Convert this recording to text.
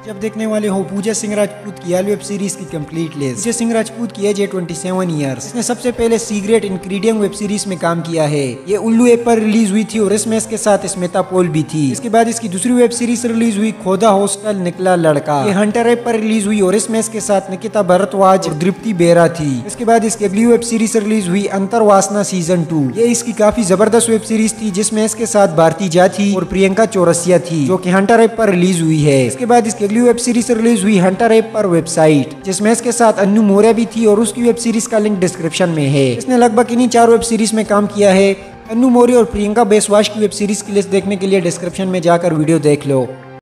जब देखने वाले हो पूजा सिंह राजपूत की वेब सीरीज की कंप्लीट लिस्ट। पूजा सिंह राजपूत की एज है 27 ईयर्स। इसने सबसे पहले सीक्रेट इंग्रेडिएंट वेब सीरीज में काम किया है। ये उल्लू ऐप पर रिलीज हुई थी और इसमें इसके साथ स्मिता पॉल भी थी। इसके बाद इसकी दूसरी वेब सीरीज रिलीज हुई खोदा हॉस्टल निकला लड़का। ये हंटर ऐप पर रिलीज हुई और इसमें इसके साथ निकिता भरद्वाज और दीप्ति बेरा थी। इसके बाद इसकी अगली वेब सीरीज रिलीज हुई अंतरवासना सीजन 2। ये इसकी काफी जबरदस्त वेब सीरीज थी जिसमें इसके साथ भारती झा थी और प्रियंका चौरसिया थी, जो कि हंटर ऐप पर रिलीज हुई है। इसके बाद इसकी अगली वेब सीरीज रिलीज हुई हंटर ऐप पर वेबसाइट, जिसमें इसके साथ अन्नू मौर्य भी थी और उसकी वेब सीरीज का लिंक डिस्क्रिप्शन में है। इसने लगभग इन्हीं 4 वेब सीरीज में काम किया है। अन्नू मौर्य और प्रियंका बेसवाश की वेब सीरीज की लिस्ट देखने के लिए डिस्क्रिप्शन में जाकर वीडियो देख लो।